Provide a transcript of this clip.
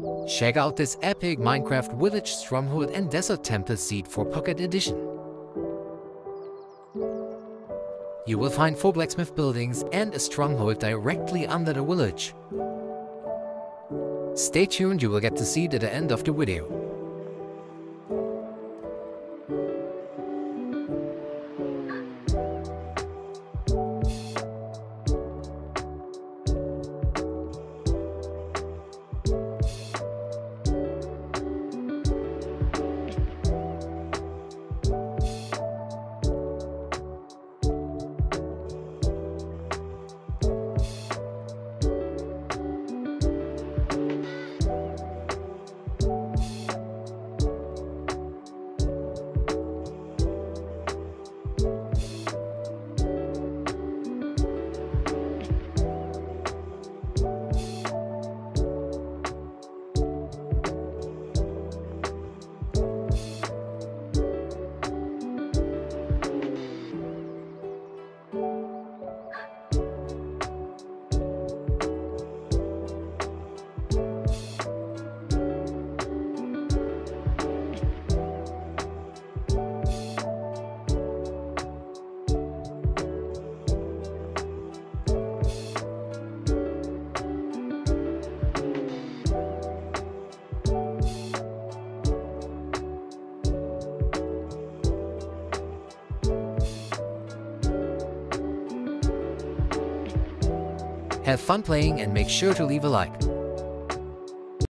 Check out this epic Minecraft Village Stronghold and Desert Temple seed for Pocket Edition. You will find 4 blacksmith buildings and a stronghold directly under the village. Stay tuned, you will get the seed at the end of the video. Have fun playing and make sure to leave a like.